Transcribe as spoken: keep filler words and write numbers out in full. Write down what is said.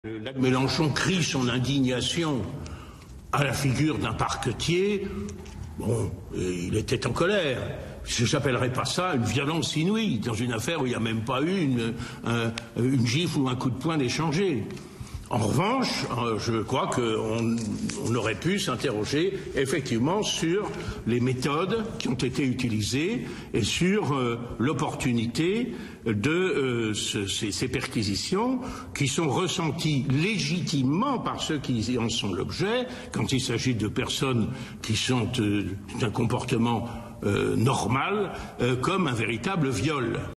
Mélenchon crie son indignation à la figure d'un parquetier. Bon, il était en colère. Je n'appellerais pas ça une violence inouïe dans une affaire où il n'y a même pas eu une, un, une gifle ou un coup de poing d'échanger. En revanche, je crois qu'on on aurait pu s'interroger effectivement sur les méthodes qui ont été utilisées et sur euh, l'opportunité de euh, ce, ces, ces perquisitions qui sont ressenties légitimement par ceux qui en sont l'objet quand il s'agit de personnes qui sont euh, d'un comportement euh, normal euh, comme un véritable viol.